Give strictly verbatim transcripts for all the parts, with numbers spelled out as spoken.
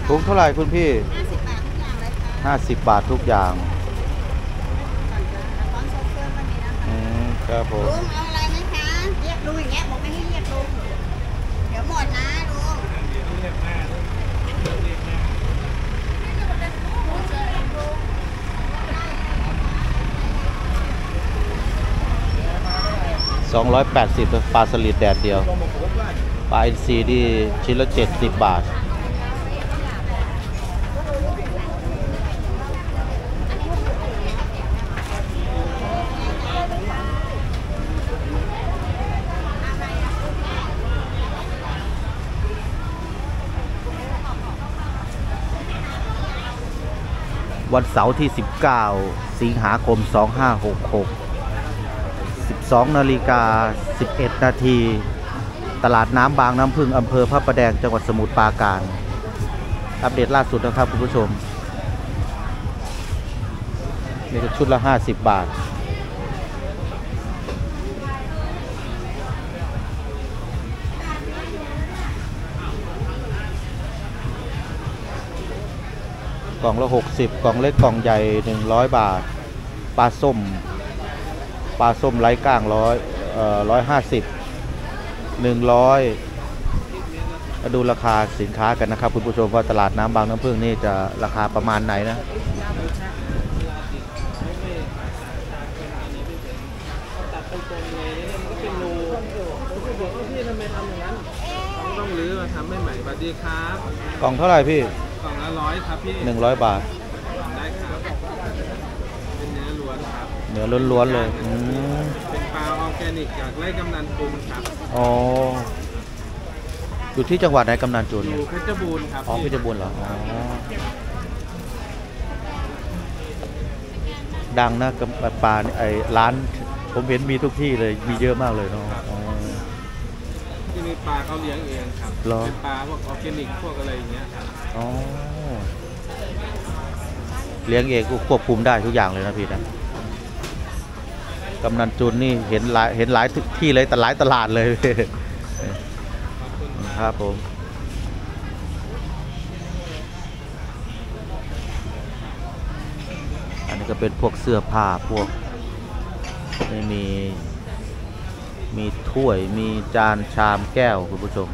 ถุงเท่าไหร่คุณพี่ห้าสิบบาททุกอย่างอืมครับผมลุงเอาอะไรไหมคะเรียกลุงอย่างเงี้ยบอกไม่ให้เรียกลุงเดี๋ยวหมดนะลุงสองร้อยแปดสิบปลาสลิดแดดเดียวปลาอินทรีที่ชิ้นละเจ็ดสิบบาทวันเสาร์ที่สิบเก้าสิงหาคมสองห้าหกหก สิบสองนาฬิกาสิบเอ็ดนาทีตลาดน้ำบางน้ำพึ่งอำเภอพระประแดงจังหวัดสมุทรปราการอัปเดตล่าสุดนะครับคุณผู้ชมนี่ก็ชุดละห้าสิบบาทกล่องละหกสิบกล่องเล็กกล่องใหญ่หนึ่งร้อยบาทปลาส้มปลาส้มไร้ก้างร้อยเอ่อร้อยห้าสิบหนึ่งร้อยมาดูราคาสินค้ากันนะครับคุณผู้ชมว่าตลาดน้ำบางน้ำพึ่งนี่จะราคาประมาณไหนนะต้องรื้อมาทำให้ใหม่สวัสดีครับกล่องเท่าไหร่พี่กล่องละร้อยครับพี่หนึ่งร้อยบาทได้ครับเป็นเนื้อล้วนครับเนื้อล้วนๆเลยเป็นปลาออร์แกนิกจากไร่กำนันจุนครับอ๋ออยู่ที่จังหวัดไหนกำนันจุนอยู่เพชรบูรณ์ครับอ๋อเพชรบูรณ์เหรออ๋อดังนะกับปลาไอ้ร้านผมเห็นมีทุกที่เลยมีเยอะมากเลยเนาะที่นี่ปลาเขาเลี้ยงเองครับเป็นปลาพวกออร์แกนิกพวกอะไรอย่างเงี้ยครับอ๋อเลี้ยงเองก็ควบคุมได้ทุกอย่างเลยนะพี่นะกำนันจุนนี่เห็นหลายเห็นหลายที่เลยแต่หลายตลาดเลยครับผมอันนี้ก็เป็นพวกเสื้อผ้าพวกไม่มีมีถ้วยมีจานชามแก้วคุณผู้ชม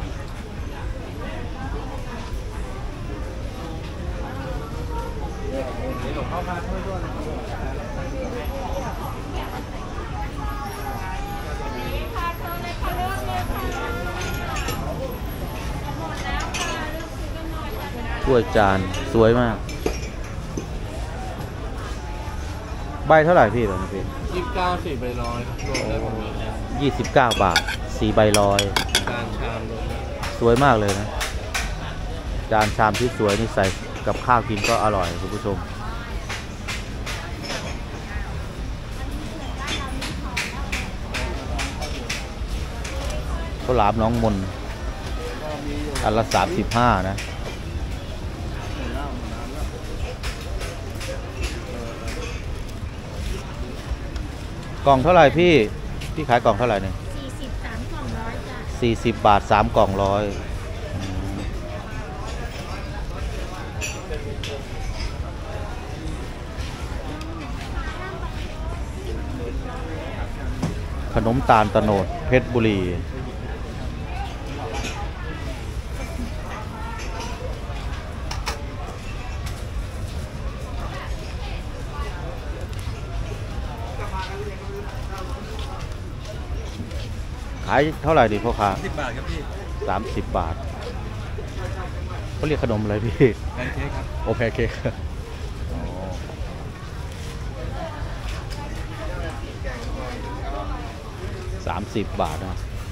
ถ้วยจานสวยมากใบเท่าไหร่พี่ตอนนี้พี่ยี่สิบเก้าสี่ใบร้อยรวมได้หมดเลยยี่สิบเก้าบาทสี่ใบร้อยจานชามสวยมากเลยนะจานชามที่สวยนี่ใส่กับข้าวกินก็อร่อยคุณผู้ชมข้าวหลามน้องมนอันละสามสิบห้านะกล่องเท่าไหร่พี่พี่ขายกล่องเท่าไหร่เนี่ยสี่สิบสามกล่องร้อยจ้ะสี่สิบบาทสามกล่องร้อยขนมตาลตะโนดเพชรบุรีขายเท่าไหร่ดีพ่อค้าสิบบาทครับพี่สามสิบบาทเขาเรียกขนมอะไรพี่แพนเค้กครับโอแพนเค้กสามสิบบาทนะ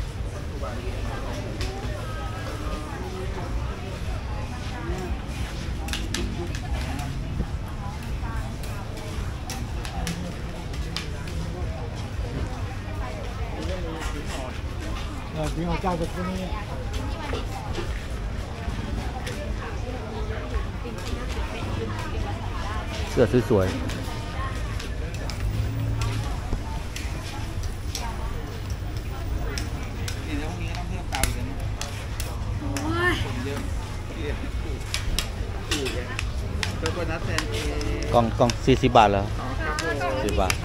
พี่เขาจ้างจากที่นี่เสื้อสวยๆสี่เองโคโคนัทแทนเองกล่องกล่องสี่สิบบาทเหรออ๋อครับผมสิบบาท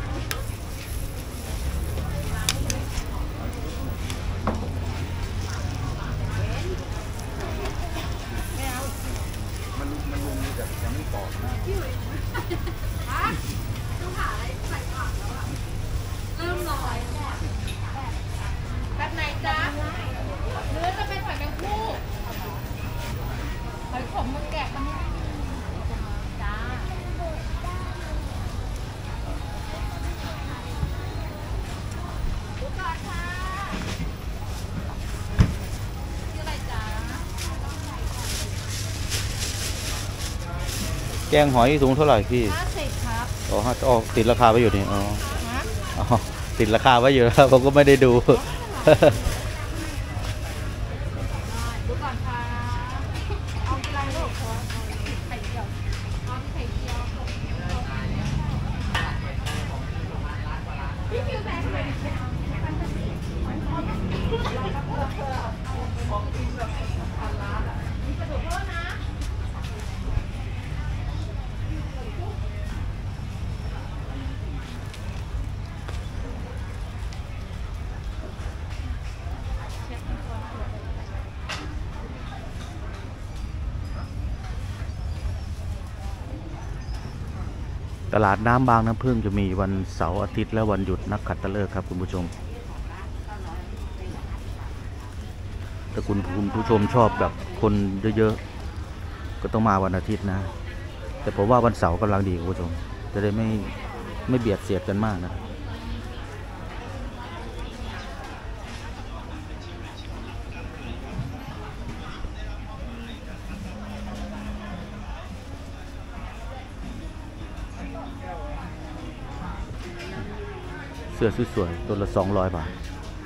มันมันลุมนี่แบบยังไม่ปอกนะเริ่มลอยแบบไหนจ๊ะหรือจะเป็นหอยแมงผู้หอยขมมันแกะมันไม่จ้าดูก่อนค่ะชื่ออะไรจ๊ะแกงหอยถุงเท่าไหร่พี่ห้าสิบครับอ๋อฮะอ๋อติดราคาไว้อยู่นี่อ๋อฮะอ๋อติดราคาไว้อยู่แล้วผมก็ไม่ได้ดูดูก่อนค่ะเอาอะไรลูกคะไข่เจียวเอาไข่เจียวพี่คิวแบงค์เลยตลาดน้ำบางน้ำพึ่งจะมีวันเสาร์อาทิตย์และวันหยุดนักขัตฤกษ์ครับคุณผู้ชมถ้าคุณคุณผู้ชมชอบแบบคนเยอะๆก็ต้องมาวันอาทิตย์นะแต่ผมว่าวันเสาร์กำลังดีคุณผู้ชมจะได้ไม่ไม่เบียดเสียดกันมากนะเสื้อสวยๆตัวละสองร้อยบาท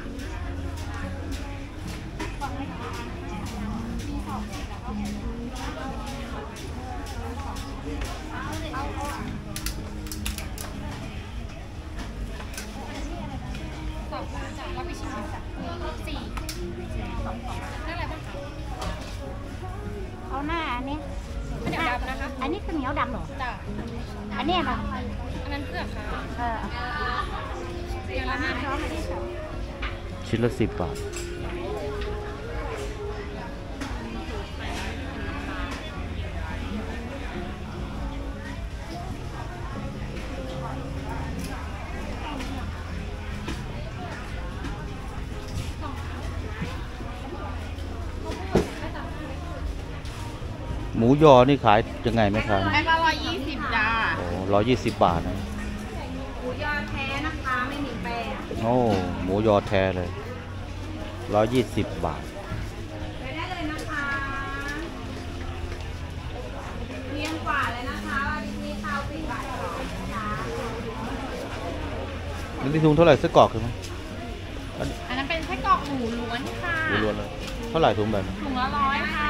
เอาหน้าอันนี้ข้าวเหนียวดำนะคะอันนี้ข้าวเหนียวดำเหรอจ้ะอันนี้ค่ะอันนั้นเผือกค่ะเออเดี๋ยวละห้าช้อนมาที่สองชิ้นละสิบบาทหมูยอนี่ขายยังไงไหมครับแม่ก็ร้อยยี่สิบจ้าโอ้ร้อยยี่สิบบาทนะหมูยอแท้นะคะไม่มีแป้งโอ้หมูยอแท้เลยร้อยยี่สิบบาทไปได้เลยนะคะเลี้ยงกว่าเลยนะคะวันนี้ข้าวปีบ่ายสองจ้าอันนี้ถุงเท่าไหร่ไส้กรอกใช่ไหมอันนั้นเป็นไส้กรอกหมูล้วนค่ะหมูล้วนเลยเท่าไหร่ถุงแบบนี้ถุงละร้อยค่ะ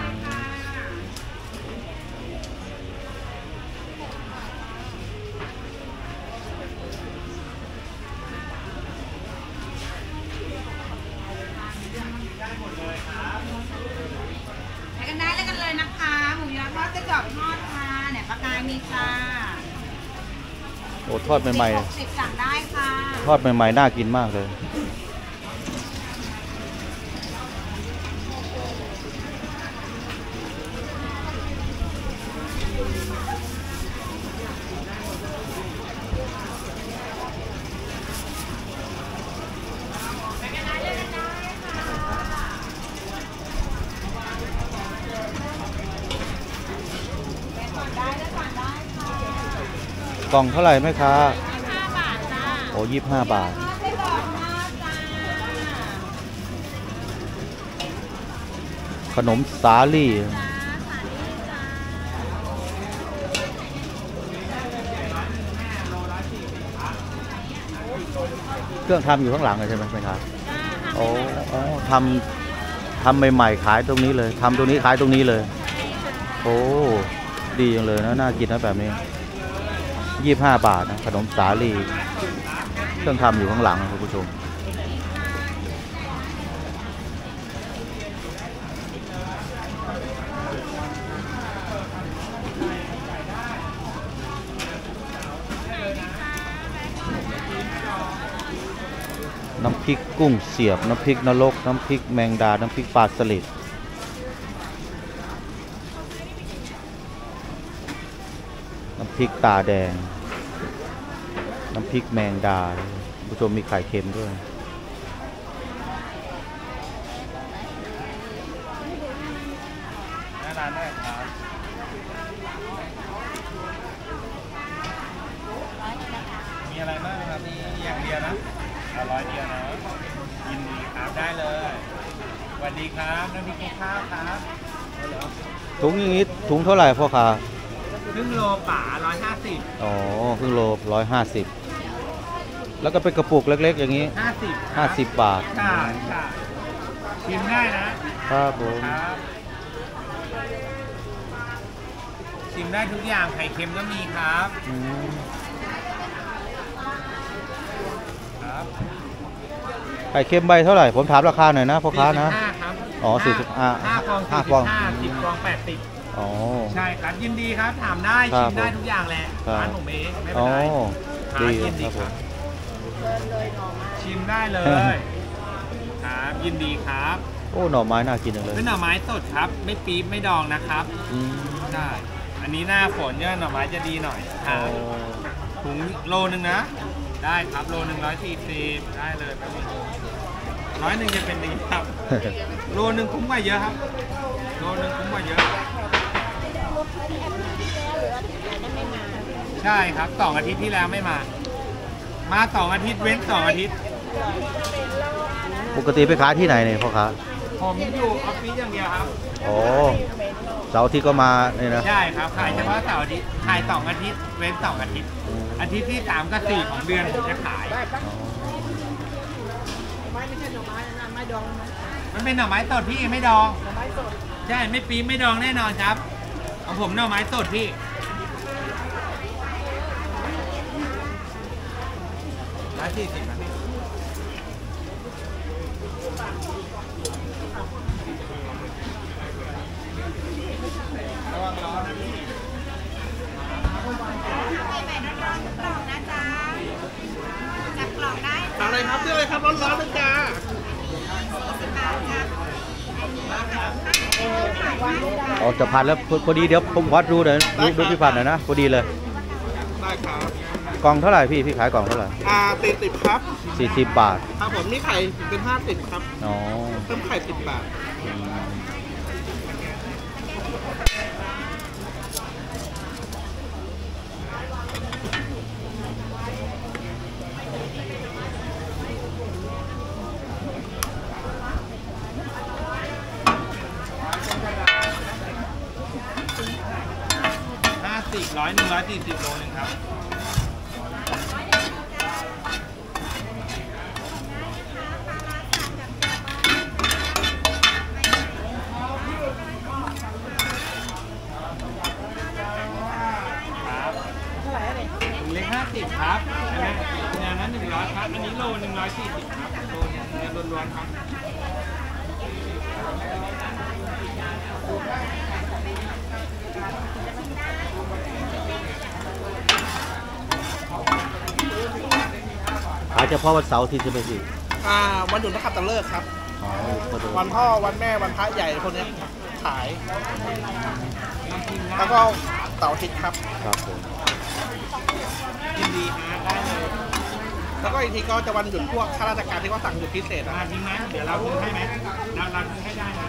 ไปกันได้แล้วกันเลยนะคะหมูยอทอดไส้กรอกทอดค่ะเนี่ยปลากายมีค่ะโอ้ทอดใหม่หกสิบสั่งได้ค่ะๆทอดใหม่ๆน่ากินมากเลยกล่องเท่าไหร่ไหมคะห้าบาทจ้าโอ้ยี่สิบห้าบาทไส้กรอกทอดจ้าขนมสาลี่ เครื่องทำอยู่ข้างหลังเลยใช่ไหมไหมครับโอ้โอ้ทำทำใหม่ๆขายตรงนี้เลยทำตรงนี้ขายตรงนี้เลยโอ้ดีจังเลยนะน่ากินนะแบบนี้ยี่สิบห้าบาทนะขนมสาลี่เครื่องทำอยู่ข้างหลังนะคุณผู้ชมน้ำพริกกุ้งเสียบน้ำพริกนรกน้ำพริกแมงดาน้ำพริกปลาสลิดน้ำพริกตาแดงน้ำพริกแมงดาผู้ชมมีไข่เค็มด้วยร้านได้ครับมีอะไรบ้างครับนี่อย่างเดียวนะเอาร้อยเดียวนะยินดีครับได้เลยสวัสดีครับน้ำพริกข้าวครับถุงอย่างนี้ถุงเท่าไหร่พ่อค้าครึ่งโลป่าร้อยห้าสิบอ๋อครึ่งโลร้อยห้าสิบแล้วก็เป็นกระปุกเล็กๆอย่างนี้ห้าสิบห้าสิบบาทใช่ใช่ชิมได้นะครับผมชิมได้ทุกอย่างไข่เค็มก็มีครับครับไข่เค็มใบเท่าไหร่ผมถามราคาหน่อยนะพ่อค้านะอ๋อสี่สิบห้าห้าฟองห้าฟองสิบฟองแปดสิบอ๋อใช่ครับยินดีครับถามได้ชิมได้ทุกอย่างแหละร้านผมเองไม่เป็นไรดีครับชิมได้เลยครับยินดีครับโอ้หน่อไม้น่ากินเลยเป็นหน่อไม้สดครับไม่ปี๊บไม่ดองนะครับใช่อันนี้หน้าฝนเนี่ยหน่อไม้จะดีหน่อยครับถุงโลนึงนะได้ครับโลหนึ่งร้อยสี่สิบได้เลยแป๊บนึงร้อยหนึ่งจะเป็นดีครับโลหนึ่งคุ้มกว่าเยอะครับโลหนึ่งคุ้มกว่าเยอะใช่ครับสองอาทิตย์ที่แล้วไม่มามาสองอาทิตย์เว้นสองอาทิตย์ปกติไปขายที่ไหนเนี่ยพ่อค้าผมอยู่ออฟฟิศอย่างเดียวครับโอ้เสาร์ที่ก็มาเนี่ยนะใช่ครับขายเฉพาะเสาร์อาทิตย์ขายสองอาทิตย์เว้นสองอาทิตย์อาทิตย์ที่สามกับสี่ของเดือนผมจะขายไม่ใช่หน่อไม้นะไม่ดองมันเป็นหน่อไม้สดพี่ไม่ดองหน่อไม้สดใช่ไม่ปี๊บไม่ดองแน่นอนครับของผมหน่อไม้สดพี่ร้อยสี่สิบนะพี่ระวังร้อนนะพี่จับกล่องได้อะไรครับเรื่องอะไรครับร้อนๆนะจ๊ะออกจะผ่านแล้วพอดีเดี๋ยวผมวัดดูหน่อยดูดูพี่ผ่านหน่อยนะพอดีเลยได้ครับกล่องเท่าไหร่พี่พี่ขายกล่องเท่าไหร่อ่าสี่สิบครับสี่สิบบาทครับผมมีไข่เป็นห้าสิบครับอ๋อเพิ่มไข่สิบบาทสิบร้อยหนึ่งร้อยสี่สิบโลหนึ่งครับครับเท่าไหร่อะไรถุงเล็กห้าสิบครับอันนี้อันนั้นหนึ่งร้อยครับอันนี้โลหนึ่งร้อยสี่สิบครับโลเนี่ยเนื้อล้วนๆครับขายเฉพาะวันเสาร์ที่ใช่ไหมพี่อ่าวันหยุดนักขัตฤกษ์ครับวันพ่อวันแม่วันพระใหญ่พวกนี้ขายแล้วก็เสาร์อาทิตย์ครับครับผมยินดีนะได้เลยแล้วก็อีกทีก็จะวันหยุดพวกข้าราชการที่เขาสั่งหยุดพิเศษนะทิ้งไหมเดี๋ยวเราทิ้งให้ไหมเราเราทิ้งให้ได้นะ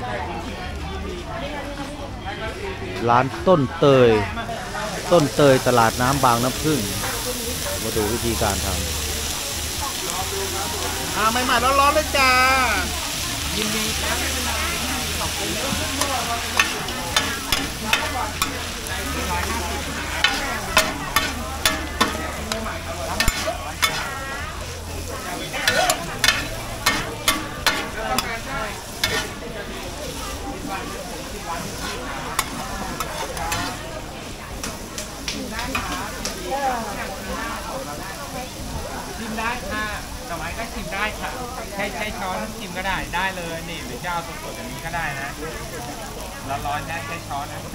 ร้านต้นเตยต้นเตยตลาดน้ำบางน้ำผึ้งมาดูวิธีการทำอ่าใหม่ๆร้อนๆเลยจ้ายินดีครับขอบคุณชิมได้ค่ะหน่อไม้ก็ชิมได้ค่ะใช้ใช้ช้อนชิมก็ได้ได้เลยนี่หรือจะเอาสดๆอย่างนี้ก็ได้นะร้อนๆนะใช้ช้อนนะ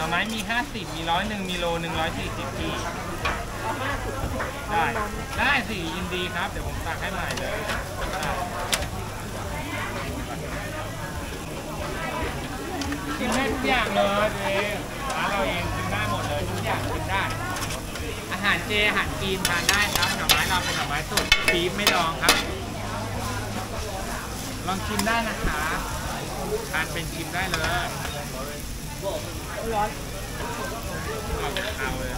น่อไม้มีห้าสิบมีร้อยหนึ่งมีโลหนึ่งร้อยสี่สิบที่ได้ได้สิยินดีครับเดี๋ยวผมสั่งให้ใหม่เลยกินได้ทุกอย่างเลยเจ๊ร้านเราเองกินได้หมดเลยทุกอย่างกินได้อาหารเจอาหารจีนทานได้ครับหน่อไม้เราเป็นหน่อไม้สดปี๊บไม่ดองครับลองชิมได้นะคะทานเป็นชิมได้เลยร้อนเอาเลย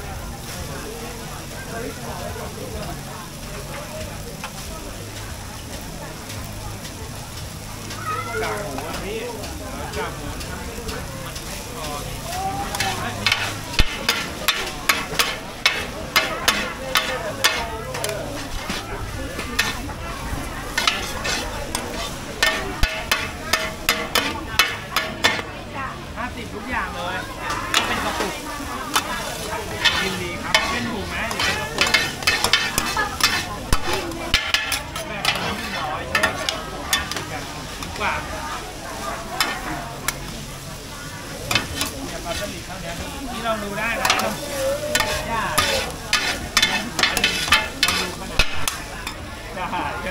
กากหมูพี่กากหมูทุกอย่างเลยเป็นกระปุกยินดีครับเป็นถุงไหมหรือเป็นกระปุกแบบนี้หนึ่งร้อยใช่ไหมแบบกระปุกห้าสิบแบบถูกกว่าเนี่ยปลาสลิดเท่านี้ที่เราดูได้นะย่าอันนี้เราดูขนาดได้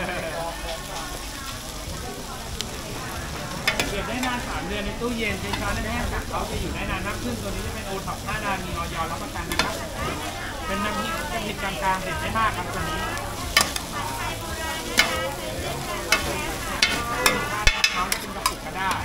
เก็บได้นานสามเดือนในตู้เย็นเป็นช้อนแห้งจากเขาจะอยู่ได้นานนักขึ้นตัวนี้จะเป็นโอท็อปห้าดาวมีออยรับประกันนะครับเป็นน้ำพริกจะผิดกลางๆเด็ดได้มากครับตัวนี้เขาจะเป็นกระปุกก็ได้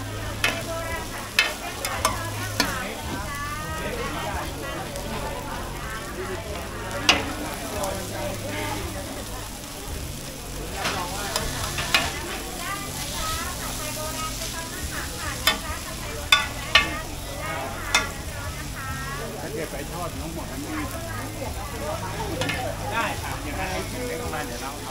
ไปทอดน้องหมดทั้งนี้ได้ครับอย่างนั้นเล็กมาเดี๋ยวเราเอา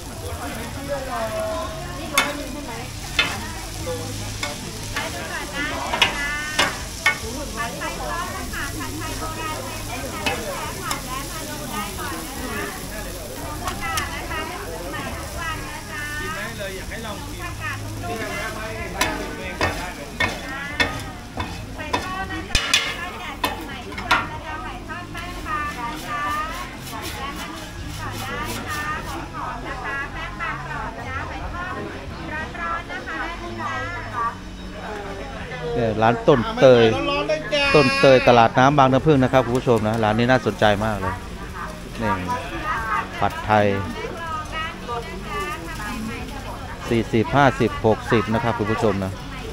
นี่ร้อยนึงใช่ไหมโลได้ด้วยค่ะได้ค่ะผัดไทยร้อนนะคะผัดไทยโบราณเลยได้แท้ผัดแล้วมาดูได้ก่อนนะคะประกาศนะคะใหม่ทุกวันนะจ๊ะกินได้เลยอยากให้ลองกินประกาศทุกวันไม่ไม่ไม่เองได้เลยไปทอดนะคะร้านต้นเตยต้นเตยตลาดน้ำบางน้ำพึ่งนะครับคุณผู้ชมนะร้านนี้น่าสนใจมากเลยนี่ผัดไทยสี่สิบ ห้าสิบ หกสิบนะครับคุณผู้ชมนะ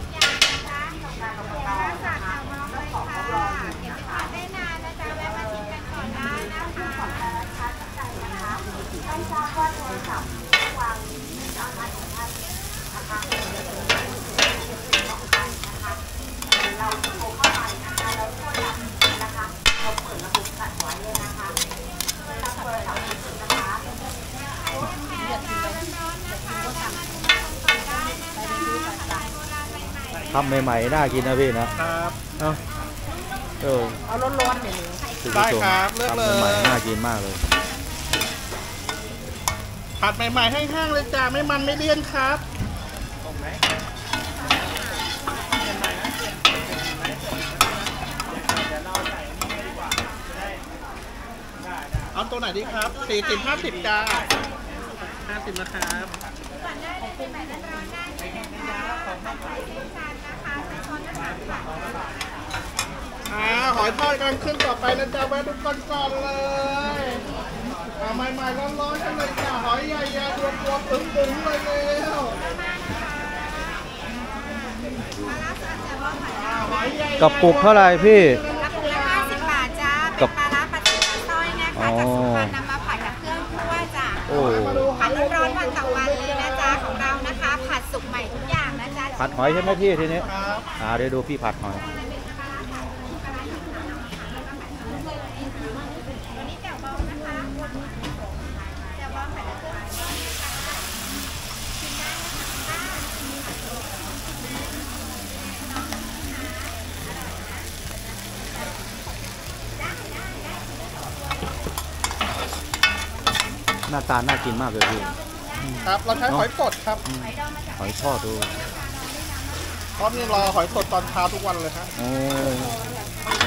ทำใหม่ๆน่ากินนะพี่นะครับเอาเออเอาร้อนๆอย่างนี้ได้ครับเลือกเลยทำใหม่ๆน่ากินมากเลยผัดใหม่ๆให้แห้งเลยจ้าไม่มันไม่เลี่ยนครับเอาตัวไหนดีครับสี่สิบ ห้าสิบจ้าห้าสิบนะครับอ่าหอยทอดกำลังขึ้นต่อไปนะจ๊ะแวะดูก่อนๆเลยอ่าใหม่ๆร้อนๆกันเลยจ้ะหอยใหญ่ๆตัวๆตึงๆเลยเร็วกระปุกเท่าไหร่พี่กระปุกละห้าสิบบาทจ้าเป็นปลาร้าปลาติ๋วปลาต้อยนะคะจะสุกนำมาผัดกับเครื่องคั่วจ้ะผัดร้อนๆวันต่อวันเลยนะจ๊ะของเรานะคะผัดสุกใหม่ทุกอย่างนะจ๊ะผัดหอยใช่ไหมพี่ทีนี้อ่าเดี๋ยวดูพี่ผัดหอยหน้าตาน่ากินมากเลยพี่ครับเราใช้หอยสดครับหอยทอดดูทอดนี่รอหอยสดตอนเช้าทุกวันเลยครับโอ้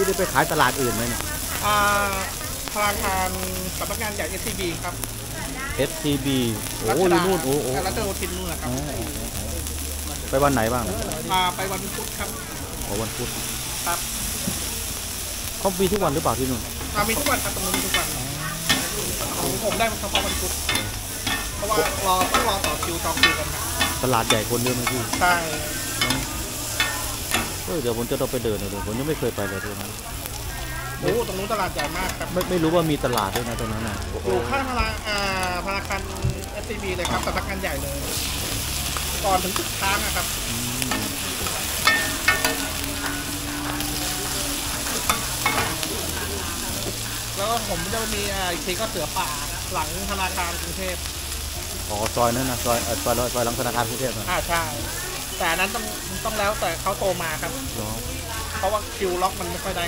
ได้ไปขายตลาดอื่นไหมเนี่ยอ่าธนาคารสำนักงานใหญ่ เอส ซี บี ครับเอส ซี บี โอ้รัโหชดานู่นโอ้โหรัชโยธินนู่นนะครับอ๋อไปวันไหนบ้างนะพาไปวันพุธครับอ๋อวันพุธครับเขามีทุกวันหรือเปล่าที่นู่นอ่ามีทุกวันครับตรงนี้มีทุกวันของผมได้เฉพาะวันพุธเพราะว่ารอต้องรอต่อคิวจองคิวกันครับตลาดใหญ่คนเยอะไหมพี่ใช่เออเดี๋ยวผมจะต้องไปเดินเลยผมยังไม่เคยไปเลยตรงนั้นโอ้ตรงนู้นตลาดใหญ่มากครับไม่ไม่รู้ว่ามีตลาดด้วยนะตรงนั้นน่ะอยู่ข้างธนาอ่าธนาคาร เอส ซี บี เลยครับสำนักงานใหญ่เลย ก่อนถึงตึกช้างนะครับ แล้วก็ผมจะมีอ่าอีกทีก็เสือป่าหลังธนาคารกรุงเทพอ๋อซอยนั้นนะซอยเอ่อซอยซอยหลังธนาคารกรุงเทพนะอ่าใช่ แต่อันนั้นต้องต้องแล้วแต่เขาโตมาครับเหรอเพราะว่าคิวล็อกมันไม่ค่อยได้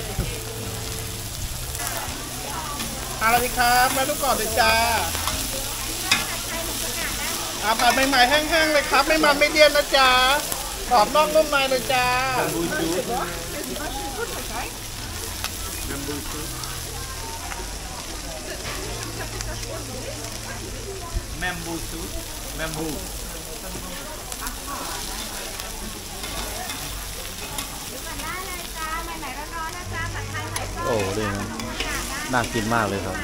อะไรดีครับมาดูก่อนเลยจ้าอาผัดใหม่ๆแห้งๆเลยครับ ไม่มันไม่เลี่ยนนะจ๊ะกรอบนอกนุ่มในเลยจ้าแมมบูซูแมมบูได้เลยจ้าใหม่ๆร้อนๆนะจ้าผัดไทยไข่ส้มโอ้ดีนะน่ากินมากเลยครับ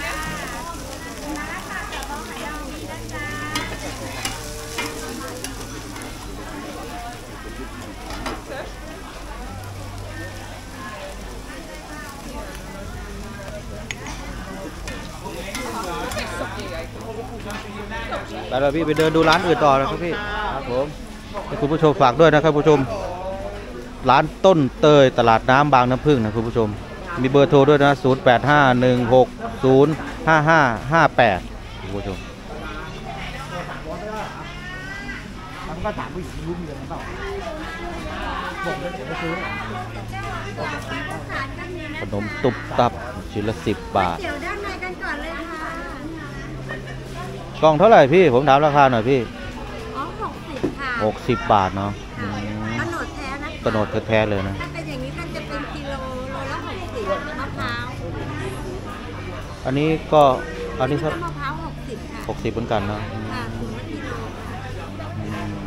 ไปแล้วพี่ไปเดินดูร้านอื่นต่อนะครับพี่ครับผมให้คุณผู้ชมฝากด้วยนะครับผู้ชมร้านต้นเตยตลาดน้ำบางน้ำผึ้งนะคุณผู้ชมมีเบอร์โทรด้วยนะศูนย์ แปด ห้า หนึ่ง หก ศูนย์ ห้า ห้า ห้า แปดคุณผู้ชมขนมตุบตับชิ้นละสิบบาทเดี๋ยวด้านในกันก่อนเลยค่ะกล่องเท่าไหร่พี่ผมถามราคาหน่อยพี่อ๋อหกสิบค่ะหกสิบบาทเนาะอืมกระโดดแท้นะกระโดดแท้ๆเลยนะถ้าเป็นอย่างนี้มันจะเป็นกิโลโลละหกสิบมะพร้าวอันนี้ก็อันนี้ครับมะพร้าวหกสิบค่ะหกสิบเหมือนกันเนาะอืมค่ะถุงละกิโลค่ะอืม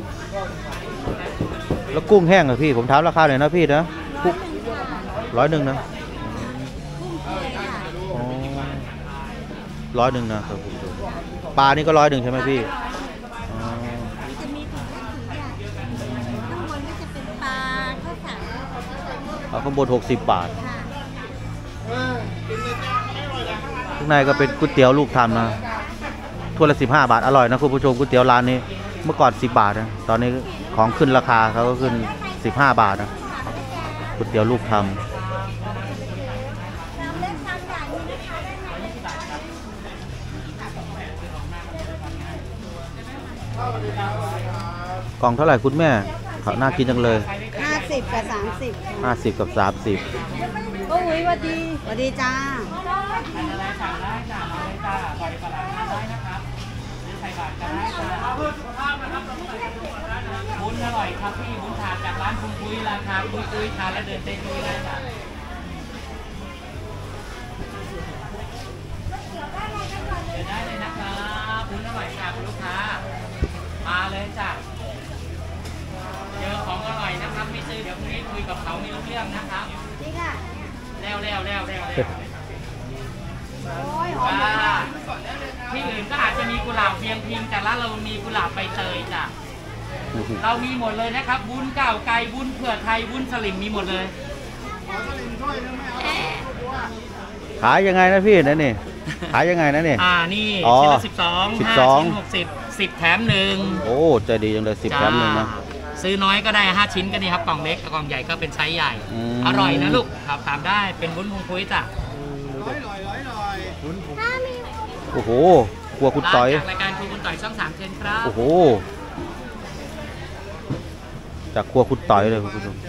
แล้วกุ้งแห้งเหรอพี่ผมถามราคาหน่อยนะพี่นะร้อยหนึ่งค่ะร้อยหนึ่งนะกุ้งเทค่ะอ๋อร้อยหนึ่งนะครับคุณผู้ชมปลานี่ก็ร้อยหนึ่งใช่ไหมพี่อ๋อจะมีถุงเล็กถุงใหญ่ข้างบนก็จะเป็นปลาข้าวสารเอาข้างบนหกสิบบาทค่ะข้างในก็เป็นก๋วยเตี๋ยวลูกทำนะถ้วยละสิบห้าบาทอร่อยนะคุณผู้ชมก๋วยเตี๋ยวร้านนี้เมื่อก่อนสิบบาทนะตอนนี้ของขึ้นราคาเขาก็ขึ้นสิบห้าบาทนะก๋วยเตี๋ยวลูกทำน้ำเล็กชามใหญ่มีนะคะได้ไหมกล่องเท่าไหร่คุณแม่เขาน่ากินจังเลยห้าสิบกับสามสิบห้าสิบกับสามสิบโอ้ยสวัสดีสวัสดีจ้าวุ้นอร่อยครับพี่วุ้นถาดจากร้านคุณปุ้ยราคาปุ้ยปุ้ยทานแล้วเดินเต้นด้วยได้จ้ะเดินได้เลยนะครับวุ้นอร่อยค่ะคุณลูกค้ามาเลยจ้ะเจอของอร่อยนะครับไม่ซื้อเดี๋ยวพรุ่งนี้คุยกับเขาไม่รู้เรื่องนะครับนี่ค่ะแล้วแล้วแล้วแล้วแล้วโอ้ยหอมจ้าที่อื่นก็อาจจะมีกุหลาบเพียงพิงแต่ร้านเรามีกุหลาบใบเตยจ้ะเรามีหมดเลยนะครับวุ้นเก่าไก่วุ้นเผือกไทยวุ้นสลิมมีหมดเลยขายยังไงนะพี่นั่นนี่ขายยังไงนะนี่อ่านี่อ๋อชิ้นละสิบสองสิบห้าสองชิ้นหกสิบสิบแถมหนึ่งโอ้ใจดีจังเลยสิบแถมหนึ่งนะซื้อน้อยก็ได้ห้าชิ้นก็นี่ครับกล่องเล็กกับกล่องใหญ่ก็เป็นไซส์ใหญ่อืมอร่อยนะลูกครับถามได้เป็นวุ้นพงคุยจ้ะโอ้โหกลัวคุณต่อยจากรายการครูคุณต่อยช่องสามเชิญครับโอ้โหจากครัวคุณต่อยเลยคุณผู้ชม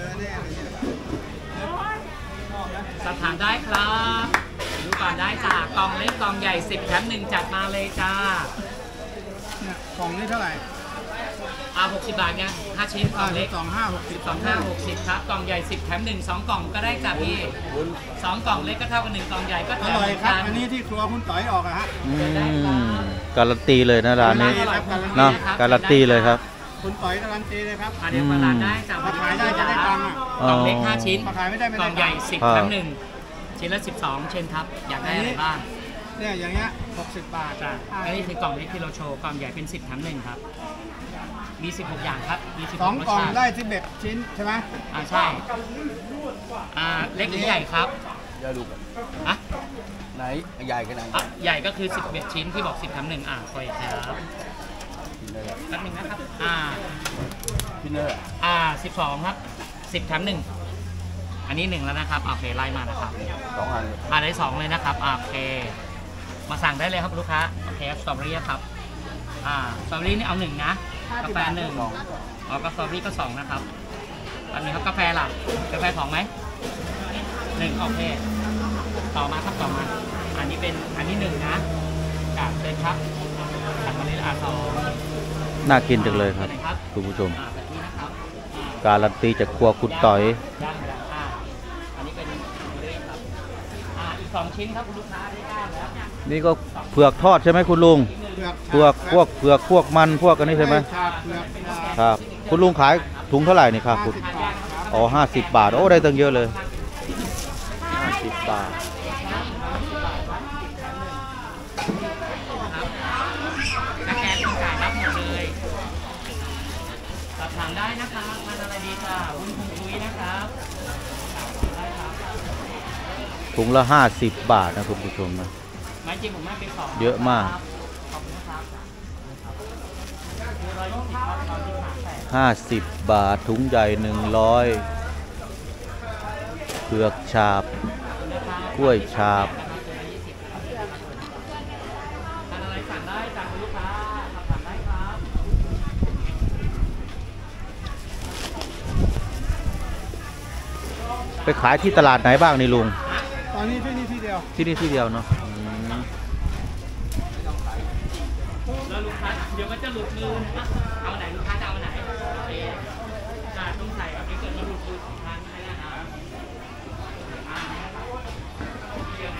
สอบถามได้ครับดูก่อนได้จ้ากล่องเล็กกล่องใหญ่สิบแถมหนึ่งจัดมาเลยจ้าของนี่เท่าไหร่อ่าหกสิบบาทเนี่ยห้าชิ้นกล่องเล็กสองห้าหกสิบสองห้าหกสิบครับกล่องใหญ่สิบแถมหนึ่งสองกล่องก็ได้จ้ะพี่สองกล่องเล็กก็เท่ากับหนึ่งกล่องใหญ่ก็อแถมร่อยเหมือนครับกันอันนี้ที่ครัวคุณต่อยออกอะฮะอืมการันตีเลยนะร้านนี้อร่อยครับเนาะการันตีเลยครับคุณต่อยการันตีเลยครับอ่าเดี๋ยวมาร้านได้จ้ะมาขายได้จะได้ตังค์อะกล่องเล็กห้าชิ้นมาขายไม่ได้ไม่กได้ล่องใหญ่สิบครับแถมหนึ่งชิ้นละสิบสองเช่นครับอยากได้อะไรบ้างเนี่ยอย่างเงี้ยหกสิบบาทจ้ะอันนี้คือกล่องเล็กที่เราโชว์กล่องใหญ่เป็นสิบแถมหนึ่งครับมีสิบหกอย่างครับมีสิบสหอก งรสกล่องชาติได้สิบเอ็ดชิ้นใช่ไหมอ่าใช่อ่าเล็กหรือใหญ่ครับเดี๋ยวดูก่อนอ่ะไหนใหญ่กันไหนอ่ะใหญ่ก็คือสิบเอ็ดชิ้นที่บอกสิบแถมหนึ่งอ่าคอยครับพินเนอร์แป๊บนึงนะครับอ่าพินเนอร์อ่าสิบสองครับสิบแถมหนึ่งอันนี้หนึ่งแล้วนะครับโอเคไล่มานะครับสองอันอ่าได้สองเลยนะครับอ่าโอเคมาสั่งได้เลยครับลูกค้าโอเคครับสตรอเบอรี่ครับอ่าสตรอเบอรี่นี่เอาหนึ่งนะกาแฟหนึ่งอ๋อกาแฟรี่ก็สองนะครับอันนี้ครับกาแฟล่ะกาแฟสองไหมหนึ่งโอเคต่อมาครับต่อมาอันนี้เป็นอันนี้หนึ่งนะจากเลยครับสั่งมาเลยอ่าสองน่ากินจังเลยครับไหนครับคุณผู้ชมอ่าแบบนี้นะครับอ่าการันตีจากครัวคุณต่อยย่างแล้วอ่าอันนี้เป็นเรื่อยครับอ่าอีกสองชิ้นครับคุณลูกค้าได้ย่างแล้วนี่ก็เผือกทอดใช่ไหมคุณลุงเผือกเผือกพวกเผือกพวกมันพวกอันนี้ใช่ไหมชาเผือกชาครับ คุณลุงขายถุงเท่าไหร่นี่ครับคุณสิบบาทครับอ๋อห้าสิบบาทโอ้ได้ตั้งเยอะเลยห้าสิบบาทสแกนจ่ายรับหมดเลยสอบถามได้นะครับมันอะไรดีค่ะวุ้นคุงคุยนะครับได้ครับถุงละห้าสิบบาทนะคุณผู้ชมนะไม้จิ้มผมไม่เป็นสองเยอะมากขอบคุณนะครับร้อยยี่สิบครับร้อยยี่สิบห้าแปดห้าสิบบาทถุงใหญ่หนึ่งร้อยเผือกฉาบ กล้วยฉาบทานอะไรสั่งได้จากคุณลูกค้าสอบถามได้ครับไปขายที่ตลาดไหนบ้างนี่ลุงตอนนี้ที่นี่ที่เดียวที่นี่ที่เดียวเนาะอืมแล้วลูกค้าเดี๋ยวก็จะหลุดมือนะเอาไหนลูกค้าจะเอาไหนโอเคอ่าต้องใส่แบบนี้เกิดมาหลุดมือของทางไม่ได้นะอ่าเดี๋ยวนะ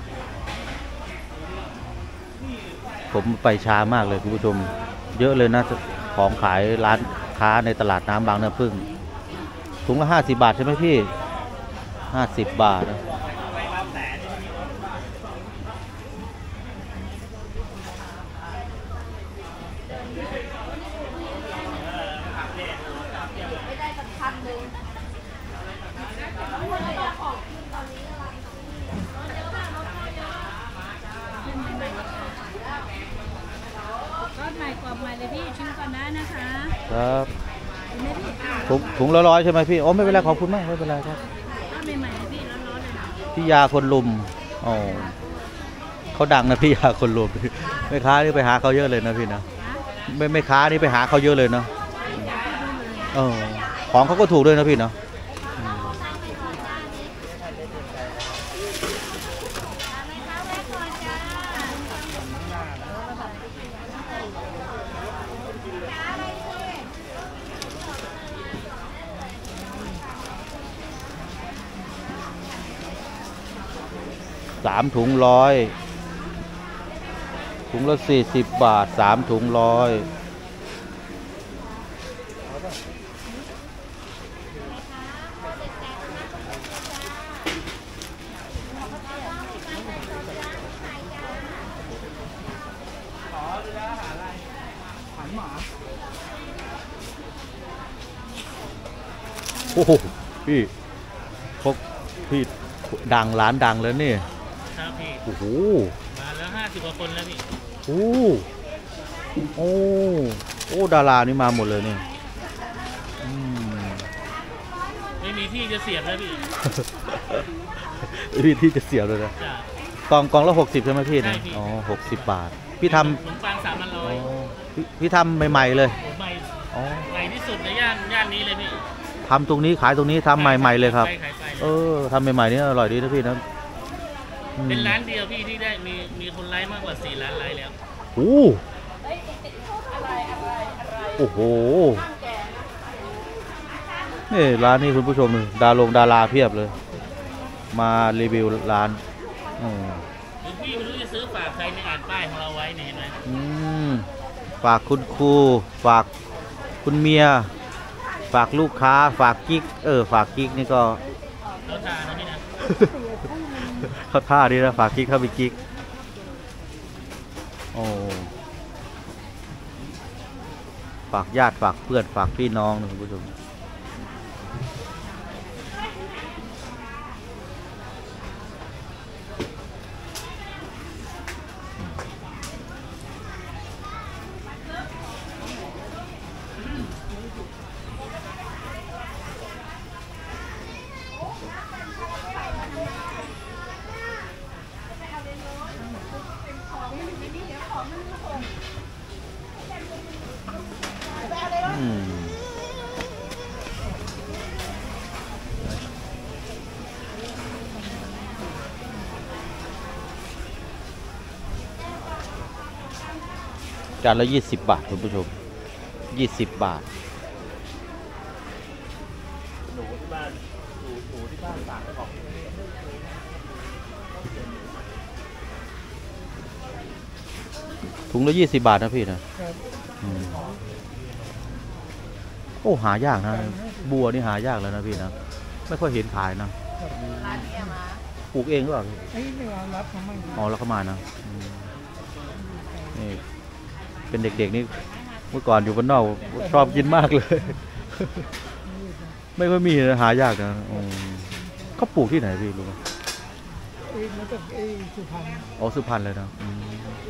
ผมไปช้ามากเลยคุณผู้ชม เยอะเลยนะของขายร้านค้าในตลาดน้ำบางน้ำพึ่งถุงละห้าสิบบาทใช่ไหมพี่ห้าสิบบาทนะรสใหม่กรอบใหม่เลยพี่ชิมก่อนได้นะคะครับเห็นไหมพี่รถุงถุงละร้อยใช่ไหมพี่โอ้ไม่เป็นไรขอบคุณมากไม่เป็นไรครับสใหม่ๆเลยพี่ร้อนๆเลยนะพี่ยาคนลุมอ๋อเขาดังนะพี่ยาคนลุมแม่ค้านี่ไปหาเขาเยอะเลยนะพี่นะไม่ไม่ค้านี่ไปหาเขาเยอะเลยเนาะเออของเขาก็ถูกด้วยนะพี่เนาะ สามถุงร้อยถุงละสี่สิบบาทสามถุงร้อยโอ้โหพี่พวกพี่ดังร้านดังแล้วนี่ครับพี่โอ้โหมาแล้วห้าสิบกว่าคนแล้วพี่โอ้โอ้โอ้ดารานี่มาหมดเลยนี่อืมไม่มีที่จะเสียบแล้วพี่พี่ที่จะเสียบเลยนะจ้ะกล่องกล่องละหกสิบใช่ไหมพี่ใช่เนี่ยพี่อ๋อหกสิบบาท พี่ทขนมปังสามพันำร้อ๋ออย พี่พี่ทำใหม่ๆเลยใหม่อ๋อใหม่ที่สุดในย่านย่านนี้เลยพี่ทำตรงนี้ขายตรงนี้ทำใหม่ๆเลยครับไปขายไปเออทำใหม่ๆนี่อร่อยดีนะพี่นะอืมเป็นร้านเดียวพี่ที่ได้มีมีคนไลค์มากกว่าสี่ล้านไลค์แล้วโอ้โอ้โหนี่ร้านนี้คุณผู้ชมเลยดารงดาราเพียบเลย มารีวิวร้านอืมพี่ไม่รู้จะซื้อฝากใครในอ่านป้ายของเราไว้เนี่ยเห็นไหมอืมฝากคุณครูฝากคุณเมีย ฝากลูกค้าฝากกิ๊กเออฝากกิ๊กนี่ก็รถทานนะพี่นะเขาท่าดีนะฝากกิ๊กเข้าไปกิ๊กโอ้ฝากญาติฝากเพื่อนฝากพี่น้องนะคุณผู้ชมอืมจานละยี่สิบบาทคุณผู้ชมยี่สิบบาทถุงละยี่สิบบาทนะพี่นะอืมโอ้หายากนะบัวนี่หายากแล้วนะพี่นะไม่ค่อยเห็นขายนะปลูกเองหรือเปล่าไอ้นี่รับทำไมอ๋อแล้วเข้ามานะอืมนี่เป็นเด็กๆนี่เมื่อก่อนอยู่บ้านนอกชอบกินมากเลย ไม่ค่อยมีนะหายากนะอืมเขาปลูกที่ไหนพี่รู้ไหมไอ้มาจากไอ้สุพรรณอ๋อสุพรรณเลยนะอืม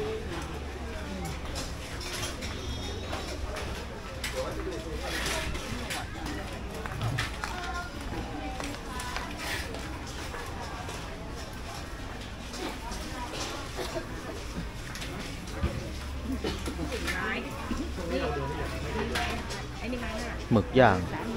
หมึกย่าง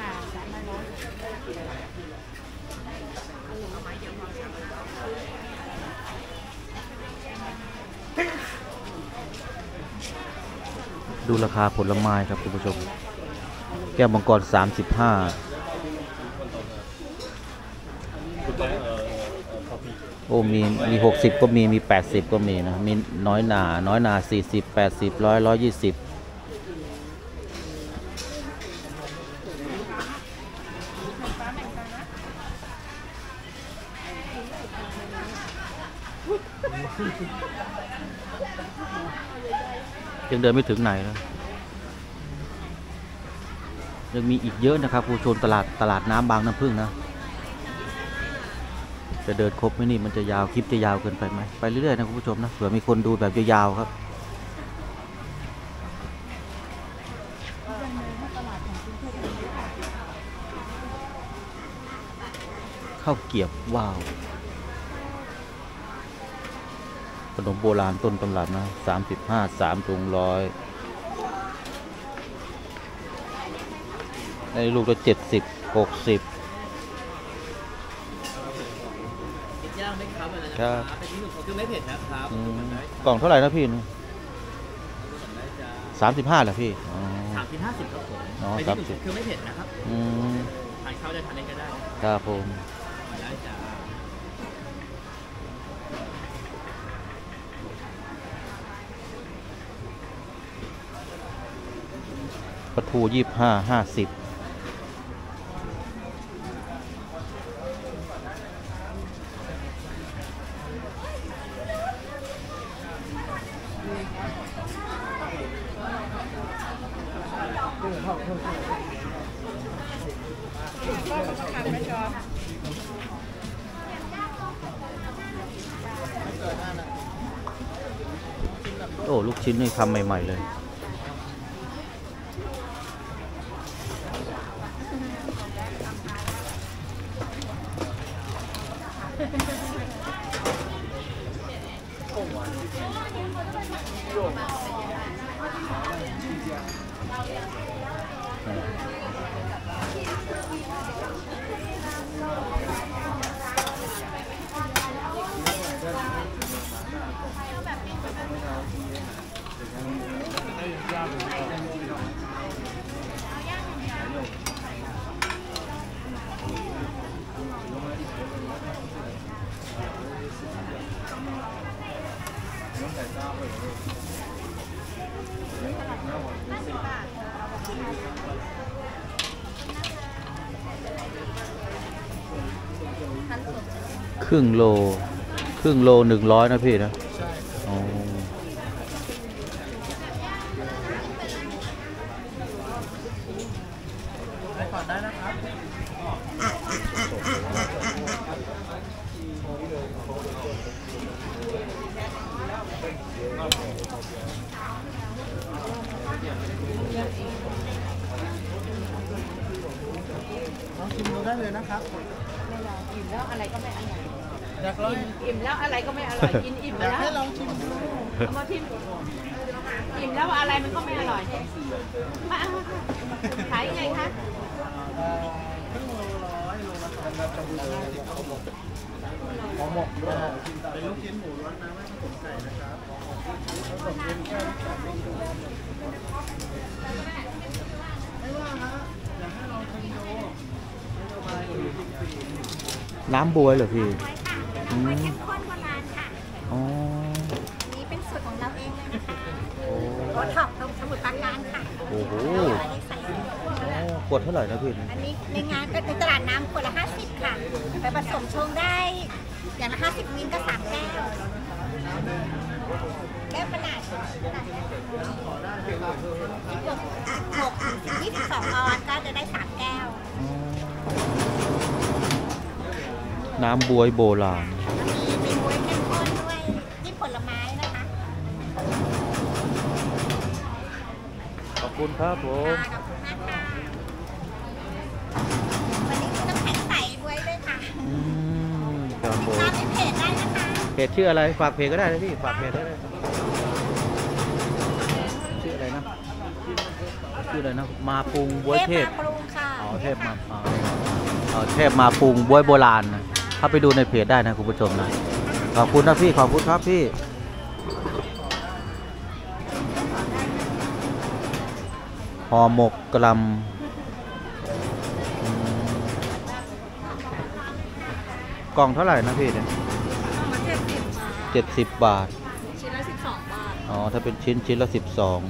ดูราคาผลไม้ครับคุณผู้ชมแก้วมังกรสามสิบห้าโอ้มีมีหกสิบก็มีมีแปดสิบก็มีนะมีน้อยหนาน้อยหนาสี่สิบแปดสิบร้อยร้อยยี่สิบยังเดินไม่ถึงไหนนะยังมีอีกเยอะนะครับผู้ชมตลาดตลาดน้ำบางน้ำพึ่งนะจะเดินครบไหมนี่มันจะยาวคลิปจะยาวเกินไปไหมไปเรื่อยๆนะคุณผู้ชมนะเผื่อมีคนดูแบบยาวๆครับข้าวเกรี๊ยวว้าวขนมโบราณต้นตำรับนะสามสิบห้าสามถุงร้อยในลูกละเจ็ดสิบหกสิบย่างไม่ครับอะไรนะครับเป็นที่หนึ่งของคือไม่เผ็ดนะครับกล่องเท่าไหร่นะพี่สามสิบห้าเหรอพี่สามสิบห้าสิบครับผมอ๋อเป็นสามที่หสินึ่บงคือไม่เผ็ดนะครับอืมทานข้าวได้ทานเองก็ได้ครับผมได้จ้าปลาทูยี่สิบห้าห้าสิบโอ้ลูกชิ้นนี่ทำใหม่ๆเลยครึ่งโลครึ่งโลหนึ่งร้อยนะพี่นะอ๋อลองชิมดูได้เลยนะครับอิ่มแล้วอะไรก็ไม่อร่อยอยากลองอิ่มแล้วอะไรก็ไม่อร่อย กินอิ่มอยากแล้วให้ลองชิมดูเอามาทิมอิ่มแล้วอะไรมันก็ไม่อร่อยมาเอาขายยังไงคะครึ่งโลร้อยโลละสองแบบจะบูชาหอมหมกเป็นลูกชิ้นหมูร้อนน้ำไม่ผสมไก่นะครับผสมเย็นแก้วไม่ว่าฮะอยากให้ลองชิมดูไม่ต้องมาอยู่จริงน้ำบวยเหรอพี่อืมเข้มข้นโบราณค่ะอ๋อนี่เป็นสูตรของเราเองเลยนะคะโอ้โอท็อปตรงสมุทรปราการค่ะโอ้โหอันนี้ใส่อ๋อขวดเท่าไหร่นะพี่อันนี้ในงานก็ในตลาดน้ำขวดละห้าสิบค่ะ ไปผสมชงได้อย่างละห้าสิบมิลก็สามแก้วแก้วขนาดขนาดหกถึงยี่สิบสองออนซ์ก็จะได้สามแก้วน้ำบวยโบราณมีมีบ๊วยเข้มข้นด้วยจิ้มผลไม้นะคะขอบคุณครับผมค่ะขอบคุณมากค่ะวันนี้คือน้ำแข็งใสบ๊วยด้วยค่ะอืมครับผติดมตามในเพจได้นะคะเพจชื่ออะไร ฝากเพจก็ได้นะพี่ ฝากเพจได้เลยชื่ออะไรนะ ชื่ออะไรนะ มาปรุงบวยเทพมาปรุงค่ะอ๋อเทพมาอ๋ออ๋อเทพมาปรุงบวยโบราณนะเข้าไปดูในเพจได้นะคุณผู้ชมนะ ขอบคุณนะพี่ ขอบคุณครับพี่ ห่อหมกกะหล่ำอืมกล่องเท่าไหร่นะพี่เนี่ยเจ็ดสิบบาทชิ้นละสิบสองบาทอ๋อ ถ้าเป็นชิ้นชิ้นละสิบสอง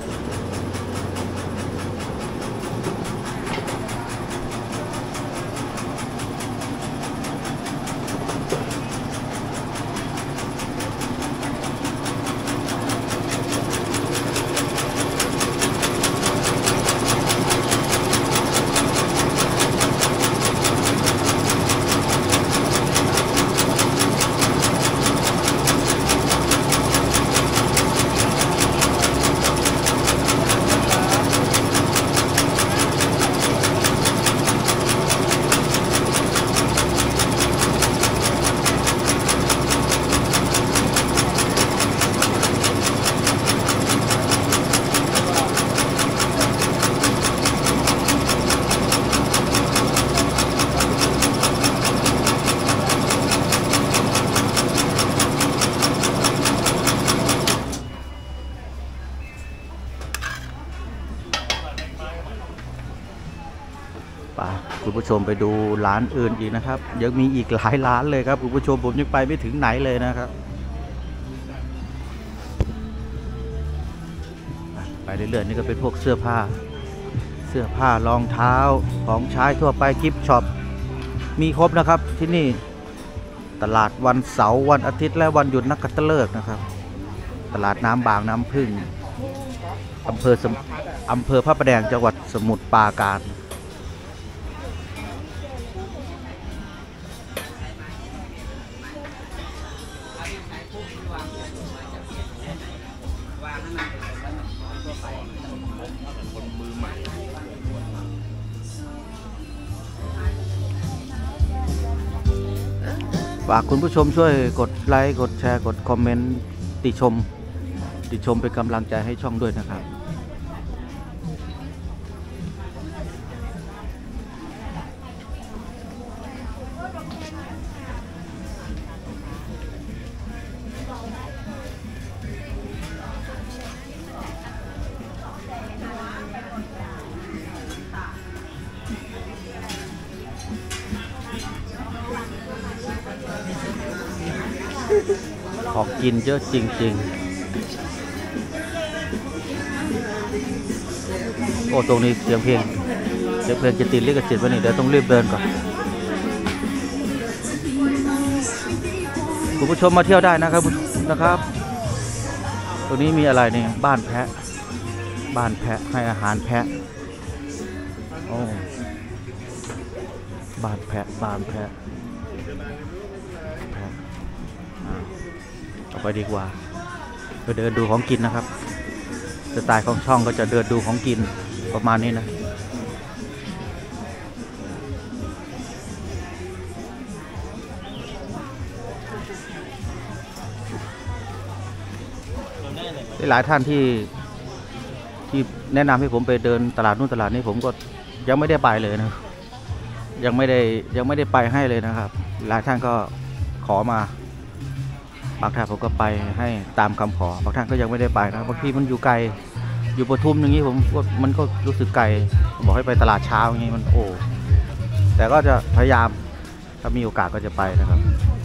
ไปคุณผู้ชมไปดูร้านอื่นอีกนะครับยังมีอีกหลายร้านเลยครับคุณผู้ชมผมยังไปไม่ถึงไหนเลยนะครับไปเรื่อยๆนี่ก็เป็นพวกเสื้อผ้าเสื้อผ้ารองเท้าของใช้ทั่วไปกิฟต์ช็อปมีครบนะครับที่นี่ตลาดวันเสาร์วันอาทิตย์และวันหยุดนักขัตฤกษ์นะครับตลาดน้ำบางน้ำพึ่งอำเภอสมอำเภอพระประแดงจังหวัดสมุทรปราการฝากคุณผู้ชมช่วยกดไลค์กดแชร์กดคอมเมนต์ติชมติชมเป็นกำลังใจให้ช่องด้วยนะครับกินเยอะจริงๆโอ้ตรงนี้เสียงเพลงเสียงเพลงจะติดลิขสิทธิ์วันนี้เดี๋ยวต้องรีบเดินก่อนคุณผู้ชมมาเที่ยวได้นะครับนะครับตรงนี้มีอะไรเนี่ยบ้านแพะบ้านแพะให้อาหารแพะโอ้บ้านแพะบ้านแพะแพะเอาไปดีกว่าไปเดินดูของกินนะครับสไตล์ของช่องก็จะเดินดูของกินประมาณนี้นะหลายท่านที่ที่แนะนำให้ผมไปเดินตลาดนู่นตลาดนี้ผมก็ยังไม่ได้ไปเลยนะยังไม่ได้ยังไม่ได้ไปให้เลยนะครับหลายท่านก็ขอมาบางท่านผมก็ไปให้ตามคำขอบางท่านก็ยังไม่ได้ไปนะบางทีมันอยู่ไกลอยู่ปทุมอย่างนี้ผมก็มันก็รู้สึกไกลบอกให้ไปตลาดเช้าอย่างนี้มันโอ้แต่ก็จะพยายามถ้ามีโอกาสก็จะไปนะครับ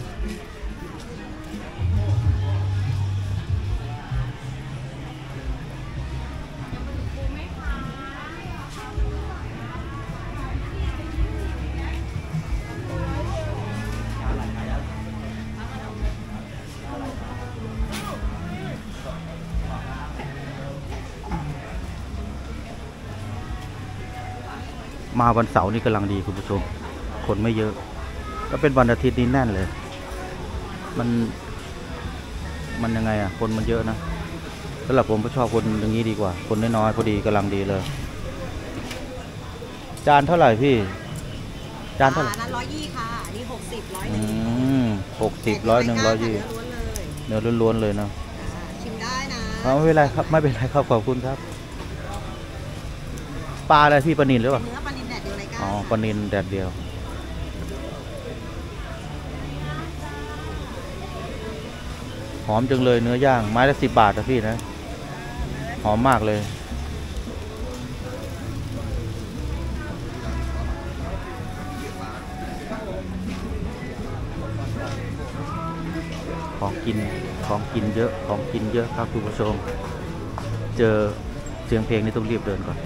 มาวันเสาร์นี่กำลังดีคุณผู้ชมคนไม่เยอะก็เป็นวันอาทิตย์นี้แน่นเลยมันมันยังไงอ่ะคนมันเยอะนะสำหรับผมก็ชอบคนอย่างนี้ดีกว่าคนน้อยๆพอดีกำลังดีเลยจานเท่าไหร่พี่จานเท่าไหร่นั้นร้อยยี่ค่ะนี่หกสิบร้อยหอืนึ่งมหกสิบร้อยหนึ่งร้อยยี่เนื้อล้วนๆเลยนะชิมได้นะไม่เป็นไรครับไม่เป็นไรครับขอบคุณครับปลาอะไรพี่ปลานิลหรือเปล่าเนื้อปลานิลแดดเดียวเลยก้าอ๋อปลานิลแดดเดียวหอมจังเลยเนื้อย่างไม้ละสิบบาทนะพี่นะหอมมากเลยของกินของกินเยอะของกินเยอะครับคุณผู้ชมเจอเสียงเพลงนี่ต้องรีบเดินก่อน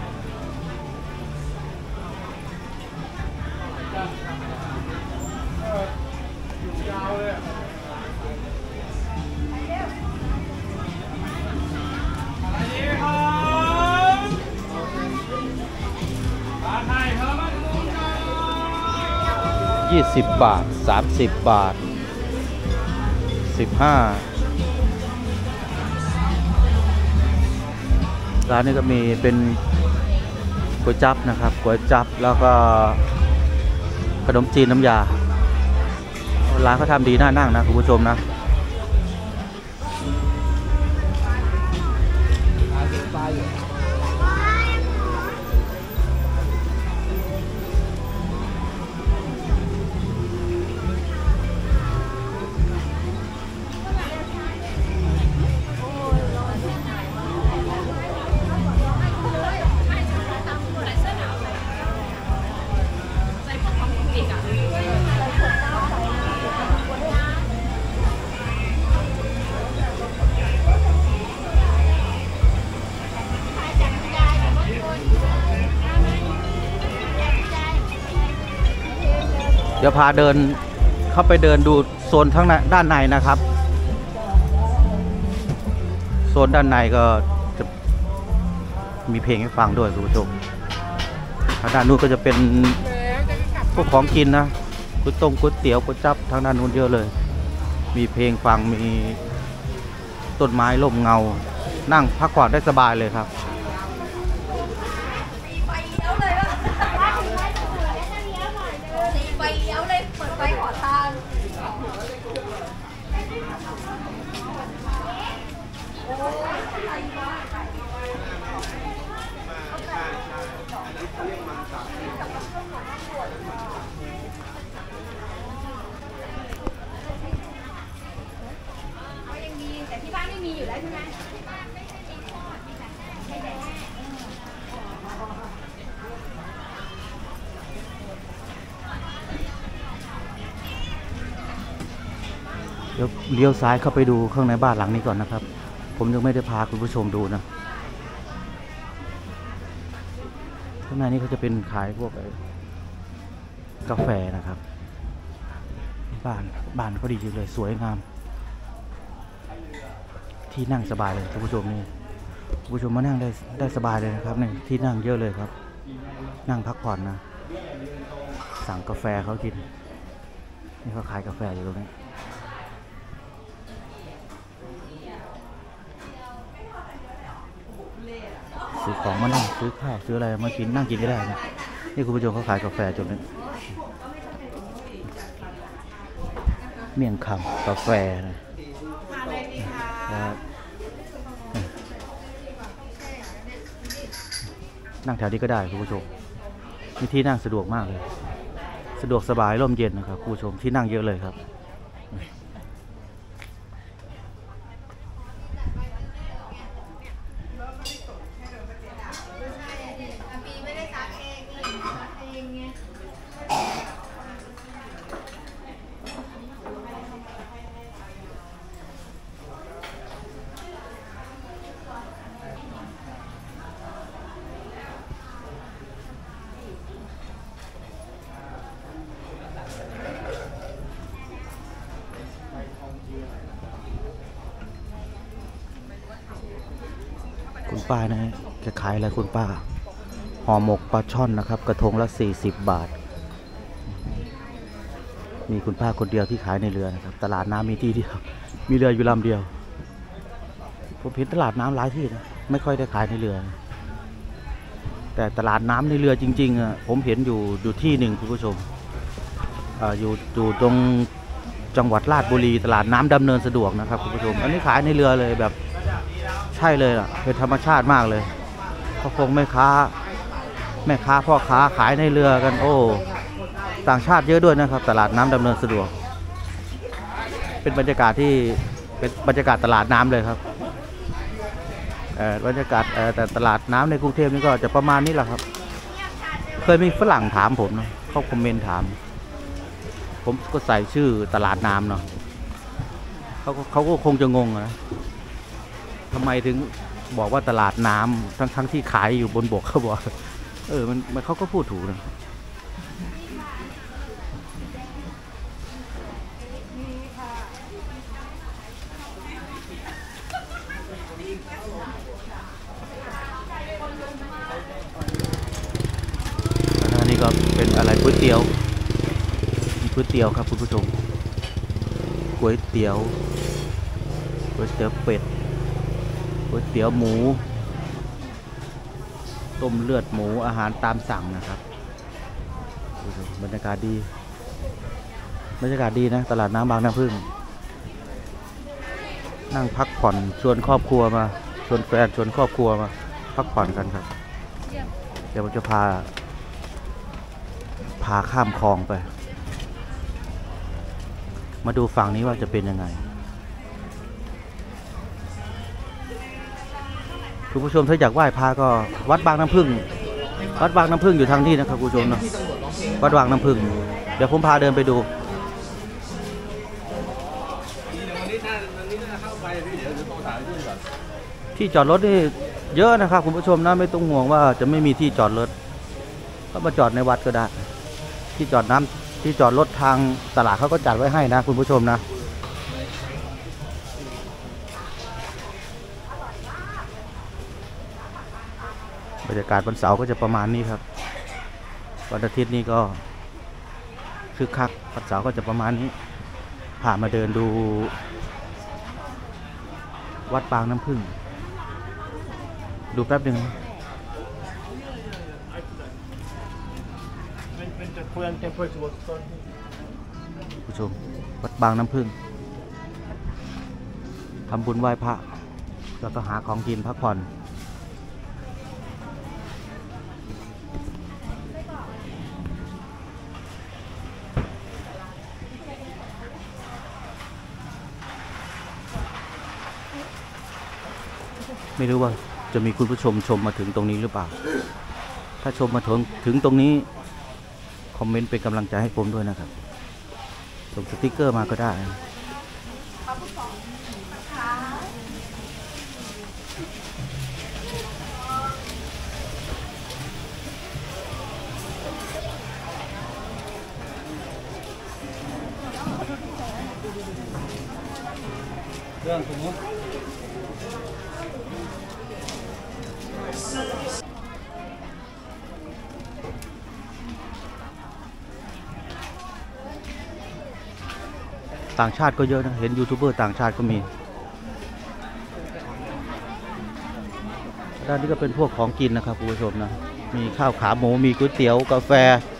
ยี่สิบบาทสามสิบบาทสิบห้าร้านนี้ก็มีเป็นก๋วยจั๊บนะครับก๋วยจั๊บแล้วก็ขนมจีนน้ำยาร้านเขาทำดีน่านั่งนะคุณผู้ชมนะเดี๋ยวพาเดินเข้าไปเดินดูโซนทั้งด้านในนะครับโซนด้านในก็จะมีเพลงให้ฟังด้วยคุณผู้ชมทางด้านนู้นก็จะเป็นพวกของกินนะก๋วยต้มก๋วยเตี๋ยวก๋วยจั๊บทางด้านนู้นเยอะเลยมีเพลงฟังมีต้นไม้ร่มเงานั่งพักผ่อนได้สบายเลยครับไฟเลี้ยวเลยเปิดไฟขอทางเเดี๋ยวเลี้ยวซ้ายเข้าไปดูข้างในบ้านหลังนี้ก่อนนะครับ ผมยังไม่ได้พาคุณผู้ชมดูนะข้างในนี้เขาจะเป็นขายพวกกาแฟนะครับบ้านบ้านเขาดีจริงเลยสวยงามที่นั่งสบายเลยคุณผู้ชมนี่คุณผู้ชมมานั่งได้ได้สบายเลยนะครับนี่ที่นั่งเยอะเลยครับนั่งพักผ่อนนะสั่งกาแฟเขากินนี่เขาขายกาแฟอยู่ตรงนี้ซื้อของมานั่งซื้อข้าวซื้ออะไรมากินนั่งกินก็ได้นะนี่คุณผู้ชมเขาขายกาแฟจุดนี้เมี่ยงคำกาแฟนะครับนั่งแถวนี้ก็ได้คุณผู้ชมมีที่นั่งสะดวกมากเลยสะดวกสบายร่มเย็นนะครับคุณผู้ชมที่นั่งเยอะเลยครับคุณป้านะแกขายอะไรคุณป้าห่อหมกปลาช่อนนะครับกระทงละสี่สิบบาทมีคุณป้าคนเดียวที่ขายในเรือนะครับตลาดน้ำมีที่เดียวมีเรืออยู่ลำเดียวผมเห็นตลาดน้ำหลายที่นะไม่ค่อยได้ขายในเรือแต่ตลาดน้ำในเรือจริงๆอ่ะผมเห็นอยู่อยู่ที่หนึ่งคุณผู้ชมอ่าอยู่อยู่ตรงจังหวัดราชบุรีตลาดน้ำดำเนินสะดวกนะครับคุณผู้ชมอันนี้ขายในเรือเลยแบบใช่เลยล่ะเป็นธรรมชาติมากเลยเขาคงแม่ค้าแม่ค้าพ่อค้าขายในเรือกันโอ้ต่างชาติเยอะด้วยนะครับตลาดน้ำดำเนินสะดวกเป็นบรรยากาศที่เป็นบรรยากาศตลาดน้ำเลยครับบรรยากาศแต่ตลาดน้ำในกรุงเทพนี่ก็จะประมาณนี้แหละครับเคยมีฝรั่งถามผมนะเขาคอมเมนต์ถามผมก็ใส่ชื่อตลาดน้ำเนาะเขาเขาก็คงจะงงนะทำไมถึงบอกว่าตลาดน้ำทั้งทั้งที่ขายอยู่บนบกเขาบอกเออมันมันเขาก็พูดถูกนะอันนี้ก็เป็นอะไรก๋วยเตี๋ยวก๋วยเตี๋ยวครับคุณผู้ชมก๋วยเตี๋ยวก๋วยเตี๋ยวเป็ดก๋วยเตี๋ยวหมูต้มเลือดหมูอาหารตามสั่งนะครับบรรยากาศดีบรรยากาศดีนะตลาดน้ำบางน้ำพึ่งนั่งพักผ่อนชวนครอบครัวมาชวนแฟนชวนครอบครัวมาพักผ่อนกันครับเดี๋ยวผมจะพาพาข้ามคลองไปมาดูฝั่งนี้ว่าจะเป็นยังไงคุณผู้ชมถ้าอยากไหว้พระก็วัดบางน้ำพึ่งวัดบางน้ำพึ่งอยู่ทางที่นะครับคุณผู้ชมเนาะวัดบางน้ำพึ่งเดี๋ยวผมพาเดินไปดูที่จอดรถนี่เยอะนะครับคุณผู้ชมนะไม่ต้องห่วงว่าจะไม่มีที่จอดรถก็มาจอดในวัดก็ได้ที่จอดน้ำที่จอดรถทางตลาดเขาก็จัดไว้ให้นะคุณผู้ชมนะบรรยากาศวันเสาร์ก็จะประมาณนี้ครับวันอาทิตย์นี้ก็คึกคักวันเสาร์ก็จะประมาณนี้พามาเดินดูวัดบางน้ำพึ่งดูแป๊บหนึ่งผู้ชมวัดบางน้ำพึ่งทำบุญไหว้พระแล้วก็หาของกินพักผ่อนไม่รู้ว่าจะมีคุณผู้ชมชมมาถึงตรงนี้หรือเปล่าถ้าชมมาถึงถึงตรงนี้คอมเมนต์เป็นกำลังใจให้ผมด้วยนะครับส่งสติ๊กเกอร์มาก็ได้เรื่องสมมติต่างชาติก็เยอะนะ เห็นยูทูบเบอร์ต่างชาติก็มี ด้านนี้ก็เป็นพวกของกินนะครับคุณผู้ชมนะ มีข้าวขาหมู มีก๋วยเตี๋ยว กาแฟ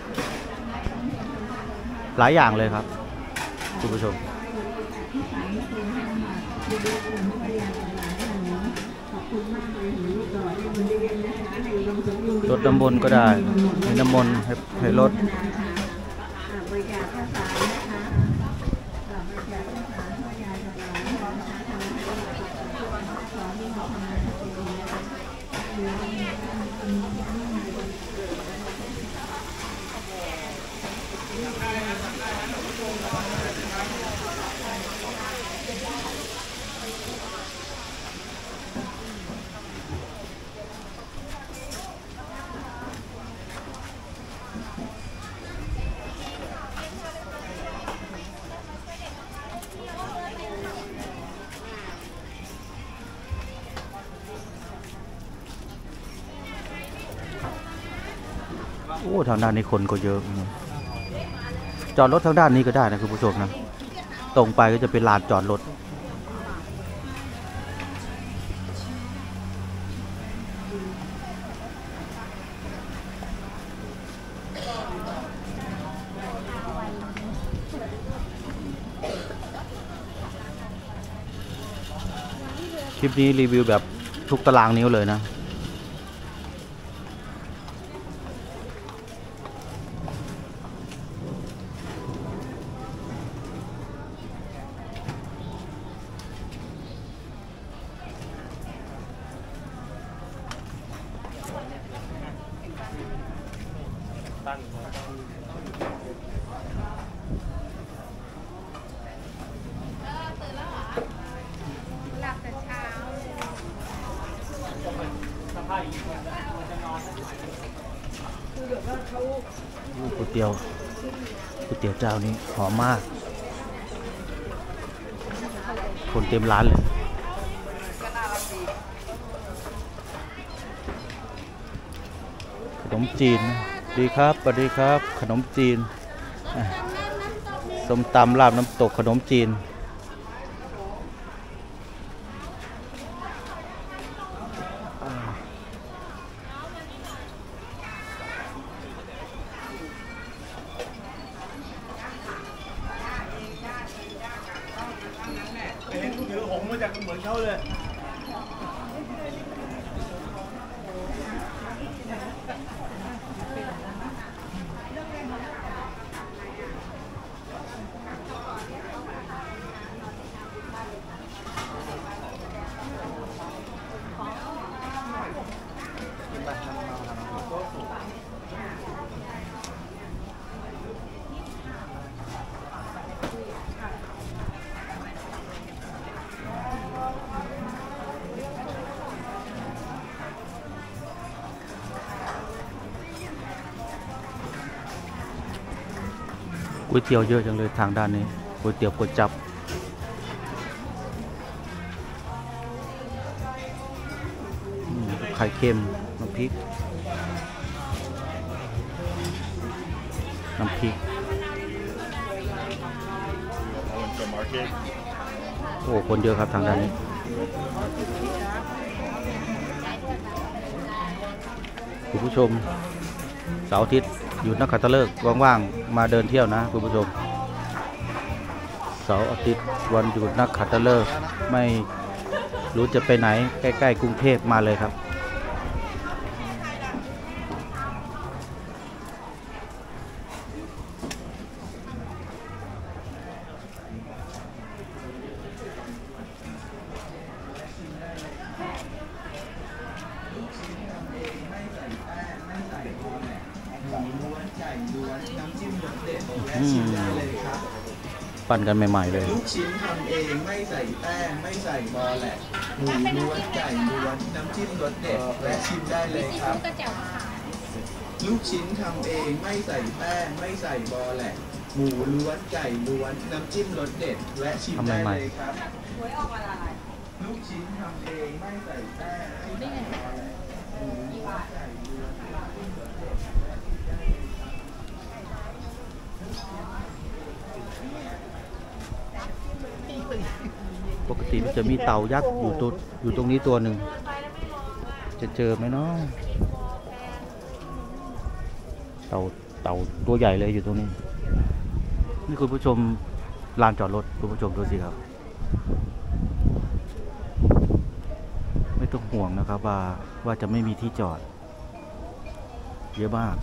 หลายอย่างเลยครับคุณผู้ชมรดน้ำมนต์ก็ได้ให้น้ำมนต์ให้ให้รดโอ้ทางด้านนี้คนก็เยอะจอดรถทางด้านนี้ก็ได้นะคุณผู้ชมนะตรงไปก็จะเป็นลานจอดรถคลิปนี้รีวิวแบบทุกตารางนิ้วเลยนะก๋วยเตี๋ยวก๋วยเตี๋ยวเจ้านี้หอมมากคนเต็มร้านเลยขนมจีนดีครับสวัสดีครับขนมจีนส้มตำลาบน้ำตกขนมจีนถือหงมาจากเหมือนเขาเลยก๋วยเตี๋ยวเยอะจังเลยทางด้านนี้ก๋วยเตี๋ยวก๋วยจับไข่เค็มน้ำพริกน้ำพริกโอ้คนเยอะครับทางด้านนี้คุณผู้ชมเสาร์อาทิตย์หยุดนักขัตฤกษ์ว่างๆมาเดินเที่ยวนะคุณผู้ชมเสาร์อาทิตย์วันหยุดนักขัตฤกษ์ไม่รู้จะไปไหนใกล้ๆกรุงเทพมาเลยครับปปั้นกันใหม่ๆเลยลูกชิ้นทำเองไม่ใส่แป้งไม่ใส่บอแหลกหมูล้วนไก่ล้วนน้ำจิ้มรสเด็ดและชิมได้เลยครับ ลูกชิ้นทำเองไม่ใส่แป้งไม่ใส่บอแหลกหมูล้วนไก่ล้วนน้ำจิ้มรสเด็ดและชิมได้เลยครับลูกชิ้นทำเองไม่ใส่แป้งไม่ใส่บอแหลกหมูล้วนไก่ล้วนน้ำจิ้มรสเด็ดและชิมได้เลยครับปกติมันจะมีเต่ายักษ์อยู่ตัวอยู่ตรงนี้ตัวหนึ่งจะเจอไหมเนาะเต่าเต่าตัวใหญ่เลยอยู่ตรงนี้นี่คุณผู้ชมลานจอดรถคุณผู้ชมดูสิครับไม่ต้องห่วงนะครับว่าว่าจะไม่มีที่จอดเยอะมาก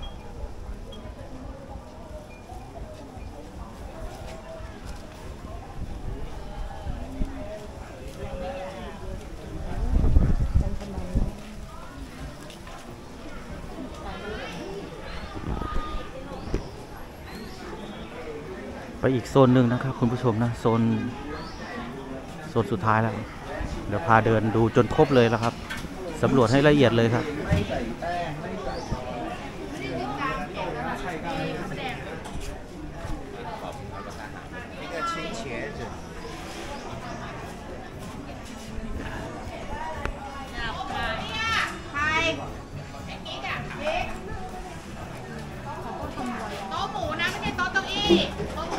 ไปอีกโซนหนึ่งนะครับคุณผู้ชมนะโซนโซนสุดท้ายแล้วเดี๋ยวพาเดินดูจนครบเลยแล้วครับสำรวจให้ละเอียดเลยครับไม่ใส่แป้งไม่ใส่一个青茄子ใครไอ้กิ๊กอ่ะกิ๊กโต๊ะหมูนะไม่ใช่โต๊ะเก้าอี้โต๊ะหมู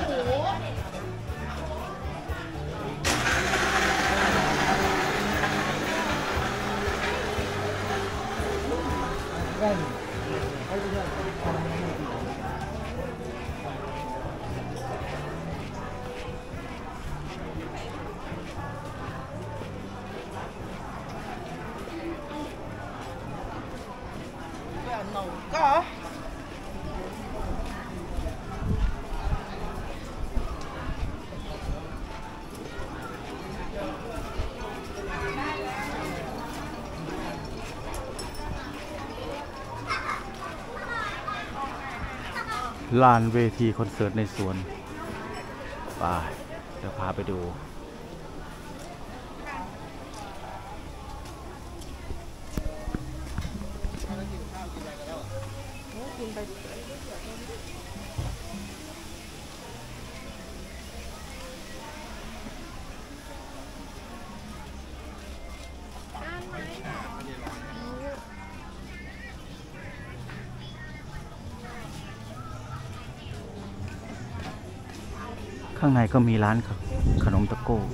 ก็ลานเวทีคอนเสิร์ตในสวนไปเดี๋ยวพาไปดูข้างในก็มีร้านขนมตะโก้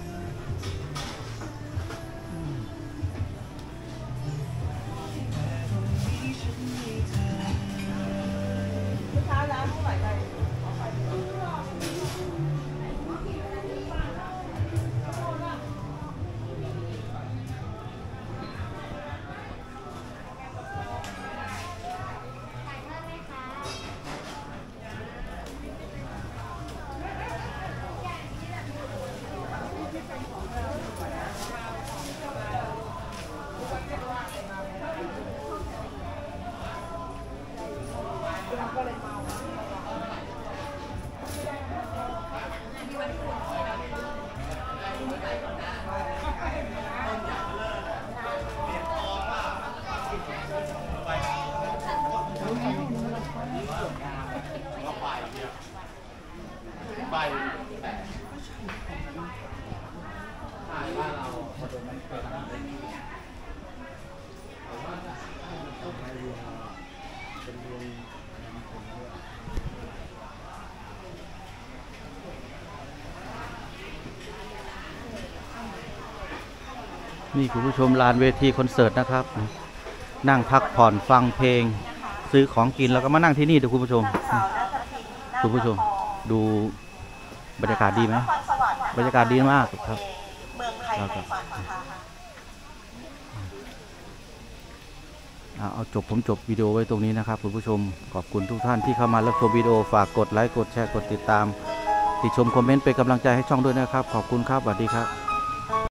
นี่คุณผู้ชมลานเวทีคอนเสิร์ตนะครับนั่งพักผ่อนฟังเพลงซื้อของกินแล้วก็มานั่งที่นี่ดูคุณผู้ชมคุณผู้ชมดูบรรยากาศดีไหมบรรยากาศดีมากครับเมืองไทยในฝันค่ะเอาจบผมจบวิดีโอไว้ตรงนี้นะครับคุณผู้ชมขอบคุณทุกท่านที่เข้ามารับชมวิดีโอฝากกดไลค์กดแชร์กดติดตามติชมคอมเมนต์เป็นกำลังใจให้ช่องด้วยนะครับขอบคุณครับสวัสดีครับ